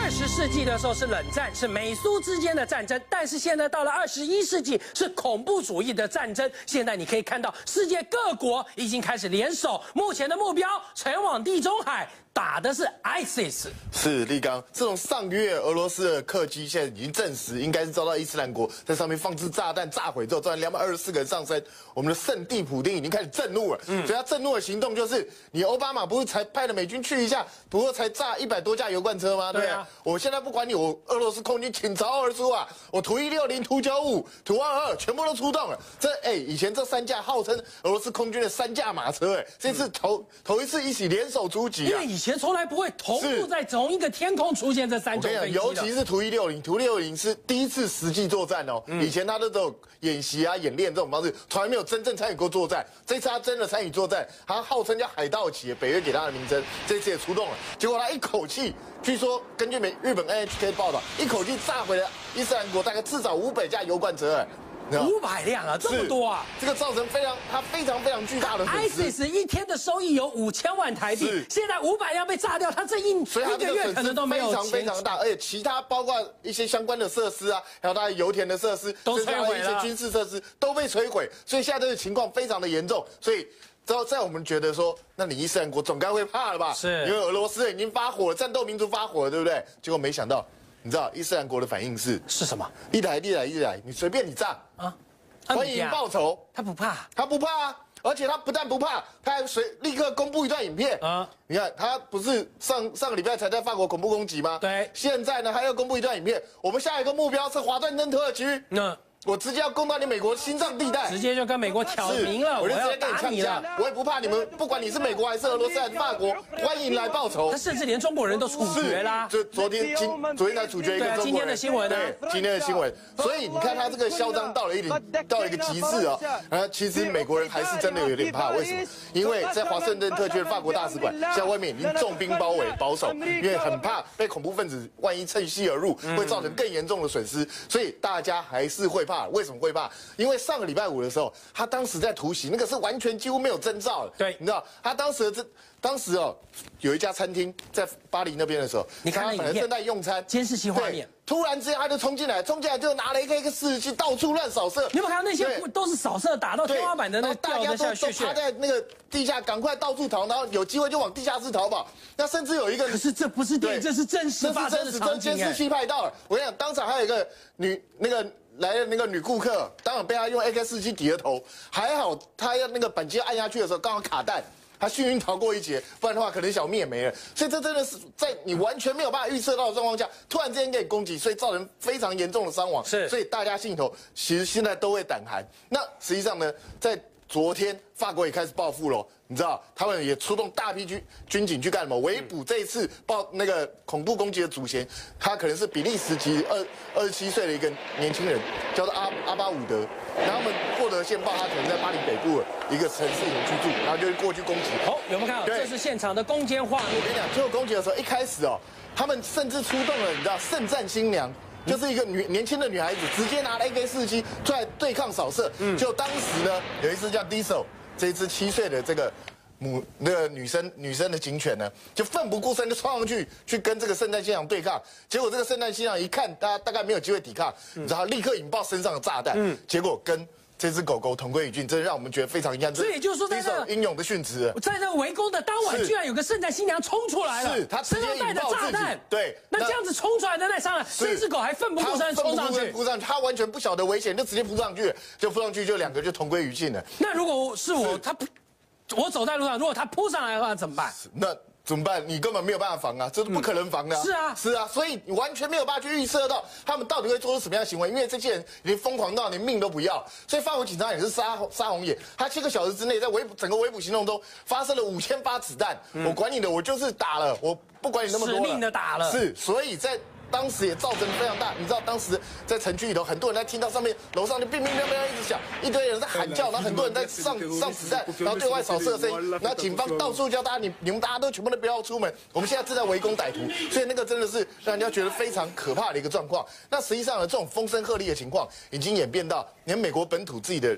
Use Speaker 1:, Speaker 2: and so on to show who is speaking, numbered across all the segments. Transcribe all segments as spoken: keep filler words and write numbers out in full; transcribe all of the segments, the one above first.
Speaker 1: 十世纪的时候是冷战，是美苏之间的战争，但是现在到了二十一世纪是恐怖主义的战争。现在你可以看到，世界各国已经开始联手，目前的目标前往地中海。 打的是 ISIS，
Speaker 2: 是立刚。自从上个月俄罗斯的客机现在已经证实，应该是遭到伊斯兰国在上面放置炸弹炸毁之后，造成两百二十四个人丧生。我们的圣地普丁已经开始震怒了，嗯，所以他震怒的行动就是，你奥巴马不是才派了美军去一下，不过才炸一百多架油罐车吗？对不对？啊、我现在不管你，我俄罗斯空军倾巢而出啊！我图一六零、图九五、图二二全部都出动了。这哎，以前这三架号称俄罗斯空军的三架马车，哎，这次头、嗯、头一次一起联手出击啊！
Speaker 1: 以前从来不会同步在同一个天空出现这三种飞机，
Speaker 2: 尤其是图一六零，图六零是第一次实际作战哦。嗯、以前他都有演习啊、演练这种方式，从来没有真正参与过作战。这次他真的参与作战，他号称叫海盗旗，北约给他的名称，这次也出动了。结果他一口气，据说根据美日本 N H K 报道，一口气炸毁了伊斯兰国大概至少五百架油罐车，哎。
Speaker 1: 五百辆啊，这么多啊！
Speaker 2: 这个造成非常，它非常非常巨大的损失。
Speaker 1: ISIS 一天的收益有五千万台币，现在五百辆被炸掉，它这一
Speaker 2: 所以它
Speaker 1: 一个月可能都没有
Speaker 2: 非常非常大，而且其他包括一些相关的设施啊，还有它的油田的设施，
Speaker 1: 都摧毁了，
Speaker 2: 一些军事设施都被摧毁，所以现在这个情况非常的严重，所以。 之后，在我们觉得说，那你伊斯兰国总该会怕了吧？
Speaker 1: 是，
Speaker 2: 因为俄罗斯人已经发火了，战斗民族发火了，对不对？结果没想到，你知道伊斯兰国的反应是
Speaker 1: 是什么？
Speaker 2: 一来一来一来，你随便你炸啊，欢迎报仇。
Speaker 1: 他不怕，
Speaker 2: 他不怕啊！而且他不但不怕，他还随立刻公布一段影片啊！你看，他不是上上个礼拜才在法国恐怖攻击吗？
Speaker 1: 对，
Speaker 2: 现在呢，还要公布一段影片。我们下一个目标是华盛顿特尔区。那。 我直接要攻到你美国心脏地带，
Speaker 1: 直接就跟美国挑明了，
Speaker 2: 我就直接
Speaker 1: 打
Speaker 2: 你了，我也不怕你们，不管你是美国还是俄罗斯还是法国，欢迎来报仇。
Speaker 1: 他甚至连中国人都处决啦，
Speaker 2: 就昨天今昨天才处决一个中国人。
Speaker 1: 今天的新闻呢？
Speaker 2: 对，今天的新闻。所以你看他这个嚣张到了一点，到了一个极致啊！啊，其实美国人还是真的有点怕，为什么？因为在华盛顿特区的法国大使馆，现在外面已经重兵包围保守，因为很怕被恐怖分子万一趁虚而入，会造成更严重的损失，所以大家还是会怕。为什么会怕？ 因为上个礼拜五的时候，他当时在突袭，那个是完全几乎没有征兆的。
Speaker 1: 对，
Speaker 2: 你知道，他当时这当时哦，有一家餐厅在巴黎那边的时候，
Speaker 1: 你看他
Speaker 2: 本来正在用餐，
Speaker 1: 监视器画面，
Speaker 2: 突然之间他就冲进来，冲进来就拿了一个一个四十七到处乱扫射。
Speaker 1: 你有没有看到那些都是扫射打到天花板的那个
Speaker 2: 大家都都趴在那个地下，赶快到处逃，然后有机会就往地下室逃跑。那甚至有一个，
Speaker 1: 可是这不是电影，这是真实发生的场景。
Speaker 2: 监视器拍到了，我跟你讲，当场还有一个女那个。 来的那个女顾客，当然被他用 A K 四十七抵了头，还好他要那个扳机按下去的时候刚好卡弹，他幸运逃过一劫，不然的话可能小命也没了。所以这真的是在你完全没有办法预测到的状况下，突然之间给你攻击，所以造成非常严重的伤亡。
Speaker 1: 是，
Speaker 2: 所以大家心里头其实现在都会胆寒。那实际上呢，在昨天法国也开始报复了。 你知道，他们也出动大批军军警去干什么？围捕这一次报那个恐怖攻击的主嫌，他可能是比利时籍二二十七岁的一个年轻人，叫做阿阿巴伍德。然后他们获得线报，他可能在巴黎北部的一个城市里面居住，然后就过去攻击。
Speaker 1: 好，有没有看到？这是现场的攻坚画面。
Speaker 2: 我跟你讲，最后攻击的时候，一开始哦，他们甚至出动了，你知道，圣战新娘。 就是一个女年轻的女孩子，直接拿了 A K 四十七出来对抗扫射。嗯，就当时呢，有一只叫 Diesel， 这一只七岁的这个母那个女生女生的警犬呢，就奋不顾身就冲上去去跟这个圣诞新娘对抗。结果这个圣诞新娘一看，大家大概没有机会抵抗，嗯、然后立刻引爆身上的炸弹。嗯，结果跟 这只狗狗同归于尽，真让我们觉得非常遗憾。
Speaker 1: 所以也就是说，在这
Speaker 2: 英勇的殉职，
Speaker 1: 在这围攻的当晚，居然有个圣诞新娘冲出来了，
Speaker 2: 是她
Speaker 1: 身上带着炸弹。
Speaker 2: 对，
Speaker 1: 那这样子冲出来的那伤人，这只狗还奋不顾身冲上去，
Speaker 2: 扑上去，它完全不晓得危险，就直接扑上去，就扑上去，就两个就同归于尽了。
Speaker 1: 那如果是我，他扑，我走在路上，如果他扑上来的话，怎么办？
Speaker 2: 那 怎么办？你根本没有办法防啊，这是不可能防的、啊。
Speaker 1: 是啊，
Speaker 2: 是啊，所以你完全没有办法去预测到他们到底会做出什么样的行为，因为这些人已经疯狂到连命都不要。所以法国警察也是杀杀红眼，他七个小时之内在围捕整个围捕行动中发射了五千发子弹。嗯、我管你的，我就是打了，我不管你那么多了，
Speaker 1: 使命的打了。
Speaker 2: 是，所以在 当时也造成非常大，你知道当时在城区里头，很多人在听到上面楼上就乒乒乓乓一直响，一堆人在喊叫，然后很多人在上上子弹，然后对外扫射的声音，然后警方到处叫大家，你你们大家都全部都不要出门，我们现在正在围攻歹徒，所以那个真的是让人家觉得非常可怕的一个状况。那实际上呢，这种风声鹤唳的情况已经演变到连美国本土自己的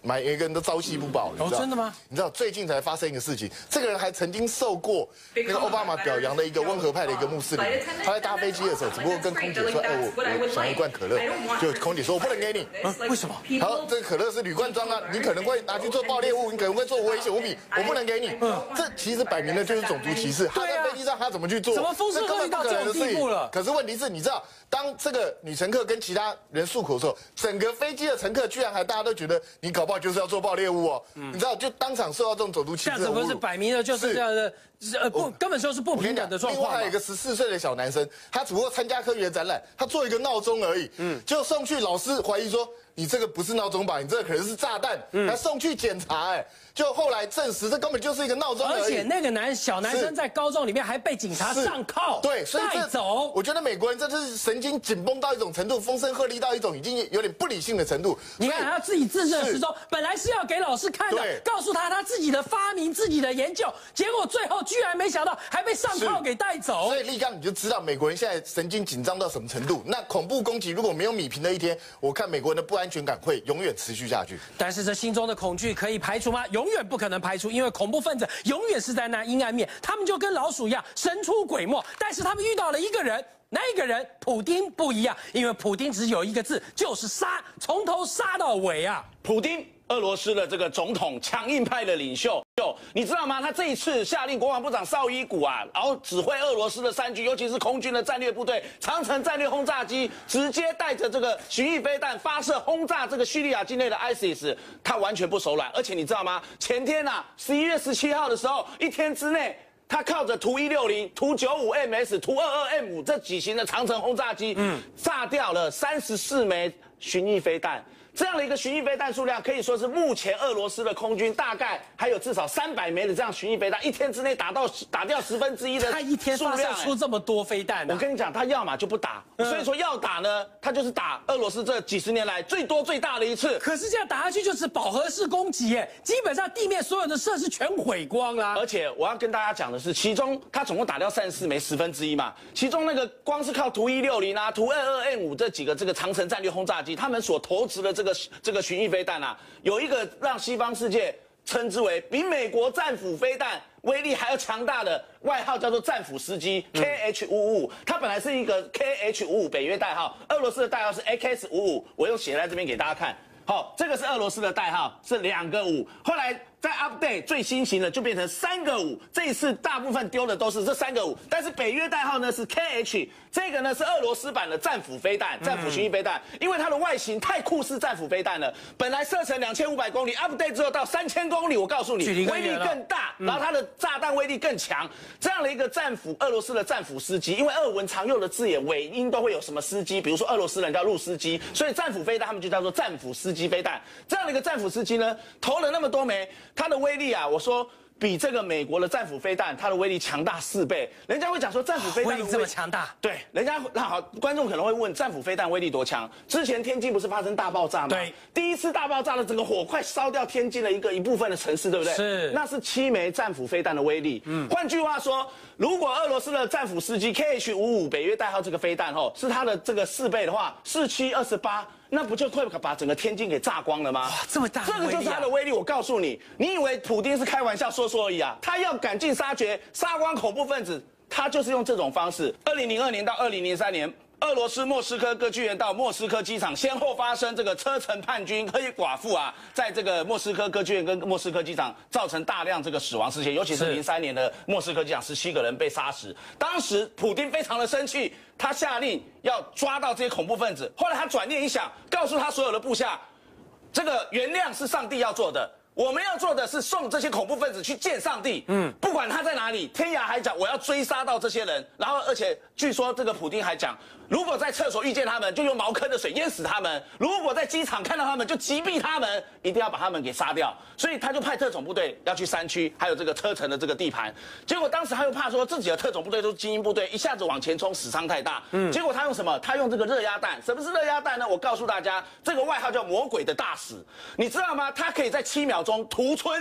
Speaker 2: 每一个人都朝夕不保，你知道？
Speaker 1: 哦，真的吗？
Speaker 2: 你知道最近才发生一个事情，这个人还曾经受过那个奥巴马表扬的一个温和派的一个穆斯林，他在搭飞机的时候，只不过跟空姐说：“哎，我我想要一罐可乐。”就空姐说：“我不能给你。”
Speaker 1: 啊，为什么？
Speaker 2: 好，这个可乐是铝罐装啊，你可能会拿去做爆裂物，你可能会做危险物品，我不能给你。嗯，这其实摆明了就是种族歧视。他在飞机上他怎么去做？
Speaker 1: 怎么风声鹤唳到这种地步了？
Speaker 2: 可是问题是，你知道，当这个女乘客跟其他人诉苦的时候，整个飞机的乘客居然还大家都觉得你搞不好就是要做爆裂物哦。嗯，你知道，就当场受到这种种族歧视的侮辱。这样子不是摆明了就是这样的，呃不，根本就是不平等的状况。另外还有一个十四岁的小男生，他只不过参加科学展览，他做一个闹钟而已，嗯，就送去，老师怀疑说你这个不是闹钟吧，你这个可能是炸弹，嗯，还送去检查，哎。就后来证实，这根本就是一个闹钟而已。
Speaker 1: 而且那个男小男生在高中里面还被警察上铐，
Speaker 2: 对，所以
Speaker 1: 带走。
Speaker 2: 我觉得美国人这就是神经紧绷到一种程度，风声鹤唳到一种已经有点不理性的程度。
Speaker 1: 你看他自己自认时钟，本来是要给老师看的，告诉他他自己的发明、自己的研究，结果最后居然没想到还被上铐给带走。
Speaker 2: 所以立刚你就知道美国人现在神经紧张到什么程度。那恐怖攻击如果没有弭平的一天，我看美国人的不安全感会永远持续下去。
Speaker 1: 但是这心中的恐惧可以排除吗？永远不可能排除。因为恐怖分子永远是在那阴暗面，他们就跟老鼠一样神出鬼没。但是他们遇到了一个人，那一个人普丁不一样，因为普丁只有一个字，就是杀，从头杀到尾啊！
Speaker 3: 普丁，俄罗斯的这个总统，强硬派的领袖，你知道吗？他这一次下令国防部长绍伊古啊，然后指挥俄罗斯的三军，尤其是空军的战略部队，长城战略轰炸机，直接带着这个巡弋飞弹发射轰炸这个叙利亚境内的 I S I S， 他完全不手软。而且你知道吗？前天啊，十一月十七号的时候，一天之内，他靠着图一六零、图九五 M S、图二二 M 五这几型的长城轰炸机，嗯，炸掉了三十四枚巡弋飞弹。这样的一个巡弋飞弹数量，可以说是目前俄罗斯的空军大概还有至少三百枚的这样巡弋飞弹，一天之内打到打掉十分之一的数量。
Speaker 1: 他一天发射出这么多飞弹、啊，
Speaker 3: 我跟你讲，他要么就不打，嗯、所以说要打呢，他就是打俄罗斯这几十年来最多最大的一次。
Speaker 1: 可是这样打下去就是饱和式攻击，耶，基本上地面所有的设施全毁光啦。
Speaker 3: 而且我要跟大家讲的是，其中他总共打掉三十四枚，十分之一嘛。其中那个光是靠图一六零啊、图二二 M 五这几个这个长城战略轰炸机，他们所投掷的这个这个巡弋飞弹啊，有一个让西方世界称之为比美国战斧飞弹威力还要强大的外号，叫做战斧司机 K H 五五五。它本来是一个 K H 五五北约代号，俄罗斯的代号是 X 五五。我用写在这边给大家看。好，这个是俄罗斯的代号，是两个五。后来在 update 最新型的就变成三个五。这一次大部分丢的都是这三个五，但是北约代号呢是 K H， 这个呢是俄罗斯版的战斧飞弹，战斧巡弋飞弹，因为它的外形太酷似战斧飞弹了。本来射程两千五百公里 ，update 之后到三千公里，我告诉你，威力更大，然后它的炸弹威力更强。这样的一个战斧，俄罗斯的战斧司机，因为俄文常用的字眼尾音都会有什么司机，比如说俄罗斯人叫路司机，所以战斧飞弹他们就叫做战斧司机飞弹。这样的一个战斧司机呢，投了那么多枚，它的威力啊，我说比这个美国的战斧飞弹，它的威力强大四倍。人家会讲说战斧飞弹
Speaker 1: 威力这么强大，
Speaker 3: 对，人家那好，观众可能会问，战斧飞弹威力多强？之前天津不是发生大爆炸吗？
Speaker 1: 对，
Speaker 3: 第一次大爆炸的整个火快烧掉天津的一个一部分的城市，对不对？
Speaker 1: 是，
Speaker 3: 那是七枚战斧飞弹的威力。嗯，换句话说，如果俄罗斯的战斧司机 K H 五五北约代号这个飞弹吼是它的这个四倍的话，四七二十八。那不就会把整个天津给炸光了吗？
Speaker 1: 哇，这么大的威力、啊！
Speaker 3: 这个就是它的威力。我告诉你，你以为普丁是开玩笑说说而已啊？他要赶尽杀绝，杀光恐怖分子，他就是用这种方式。二零零二年到二零零三年。俄罗斯莫斯科歌剧院到莫斯科机场先后发生这个车臣叛军黑寡妇啊，在这个莫斯科歌剧院跟莫斯科机场造成大量这个死亡事件，尤其是零三年的莫斯科机场十七个人被杀死。当时普丁非常的生气，他下令要抓到这些恐怖分子。后来他转念一想，告诉他所有的部下，这个原谅是上帝要做的。我们要做的是送这些恐怖分子去见上帝，嗯，不管他在哪里，天涯海角，我要追杀到这些人。然后，而且据说这个普丁还讲，如果在厕所遇见他们，就用茅坑的水淹死他们；如果在机场看到他们，就击毙他们，一定要把他们给杀掉。所以他就派特种部队要去山区，还有这个车臣的这个地盘。结果当时他又怕说自己的特种部队都是精英部队，一下子往前冲，死伤太大。嗯，结果他用什么？他用这个热压弹。什么是热压弹呢？我告诉大家，这个外号叫魔鬼的大使，你知道吗？他可以在七秒钟屠村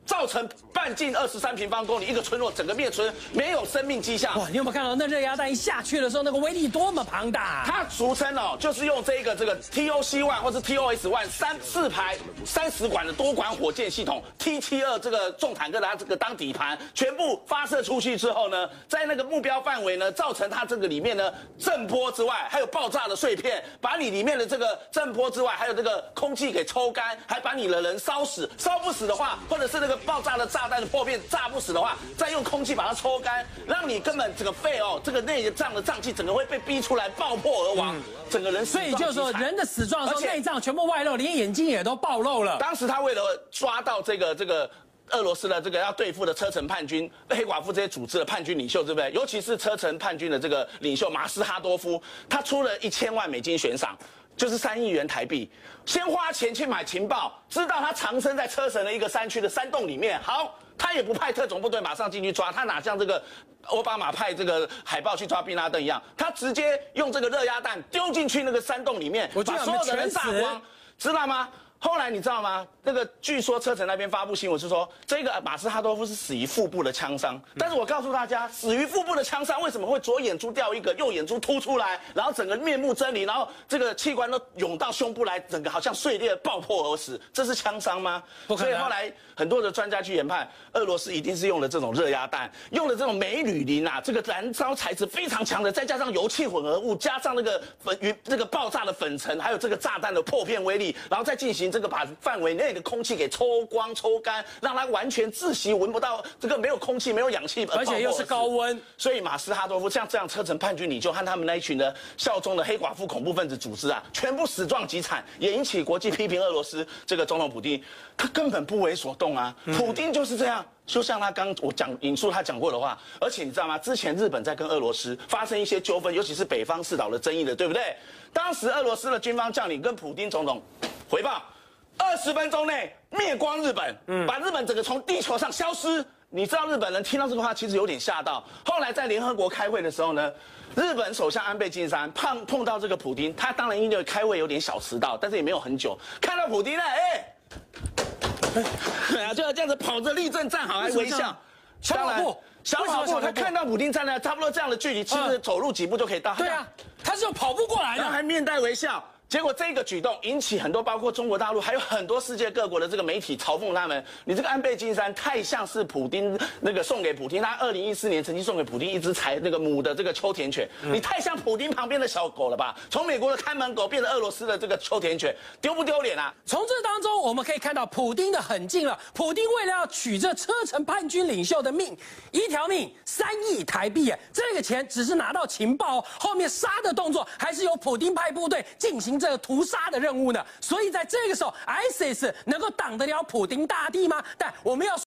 Speaker 3: 造成半径二十三平方公里一个村落整个灭村，没有生命迹象。
Speaker 1: 哇，你有没有看到那热压弹一下去的时候，那个威力多么庞大？
Speaker 3: 它俗称哦，就是用这个这个 T O C 一或是 T O S 一三四排三十管的多管火箭系统 T 七二这个重坦克它这个当底盘，全部发射出去之后呢，在那个目标范围呢，造成它这个里面呢震波之外，还有爆炸的碎片，把你里面的这个震波之外，还有这个空气给抽干，还把你的人烧死。烧不死的话，或者是那个爆炸的炸弹的破片炸不死的话，再用空气把它抽干，让你根本这个肺哦，这个内脏的脏器整个会被逼出来爆破而亡，嗯、整个人死
Speaker 1: 所以就是说人的死状的时候，内脏全部外露，连眼睛也都暴露了。
Speaker 3: 当时他为了抓到这个这个。俄罗斯的这个要对付的车臣叛军、黑寡妇这些组织的叛军领袖，对不对？尤其是车臣叛军的这个领袖马斯哈多夫，他出了一千万美金悬赏，就是三亿元台币，先花钱去买情报，知道他藏身在车臣的一个山区的山洞里面。好，他也不派特种部队马上进去抓，他哪像这个奥巴马派这个海豹去抓宾拉登一样，他直接用这个热压弹丢进去那个山洞里面，把所有的人炸光，知道吗？后来你知道吗？那个据说车臣那边发布新闻是说，这个马斯哈多夫是死于腹部的枪伤。但是我告诉大家，死于腹部的枪伤为什么会左眼珠掉一个，右眼珠凸出来，然后整个面目狰狞，然后这个器官都涌到胸部来，整个好像碎裂爆破而死，这是枪伤吗？所以后来很多的专家去研判，俄罗斯一定是用了这种热压弹，用了这种镁铝磷啊，这个燃烧材质非常强的，再加上油气混合物，加上那个粉云这个爆炸的粉尘，还有这个炸弹的破片威力，然后再进行。这个把范围内的空气给抽光、抽干，让它完全窒息，闻不到这个没有空气、没有氧气，
Speaker 1: 而且又是高温。
Speaker 3: 所以马斯哈多夫像这样车臣叛军领袖和他们那一群的效忠的黑寡妇恐怖分子组织啊，全部死状极惨，也引起国际批评俄罗斯这个总统普丁，他根本不为所动啊。普丁就是这样。就像他刚我讲引述他讲过的话，而且你知道吗？之前日本在跟俄罗斯发生一些纠纷，尤其是北方四岛的争议的，对不对？当时俄罗斯的军方将领跟普丁总统回报。二十分钟内灭光日本，嗯，把日本整个从地球上消失。你知道日本人听到这个话其实有点吓到。后来在联合国开会的时候呢，日本首相安倍晋三碰碰到这个普丁，他当然因为开会有点小迟到，但是也没有很久。看到普丁呢，哎，哎呀，就要这样子跑着立正站好，还微笑。
Speaker 1: 小跑步，
Speaker 3: 小跑步，他看到普丁站在差不多这样的距离，其实走路几步就可以到。
Speaker 1: 对啊，他是用跑步过来的，
Speaker 3: 然后还面带微笑。结果这个举动引起很多，包括中国大陆，还有很多世界各国的这个媒体嘲讽他们：你这个安倍晋三太像是普丁那个送给普丁，他二零一四年曾经送给普丁一只柴那个母的这个秋田犬，嗯、你太像普丁旁边的小狗了吧？从美国的看门狗变成俄罗斯的这个秋田犬，丢不丢脸啊？
Speaker 1: 从这当中我们可以看到，普丁的狠劲了。普丁为了要取这车臣叛军领袖的命，一条命三亿台币，哎，这个钱只是拿到情报，后面杀的动作还是由普丁派部队进行。这个屠杀的任务呢，所以在这个时候 ，I S I S 能够挡得了普丁大帝吗？但我们要。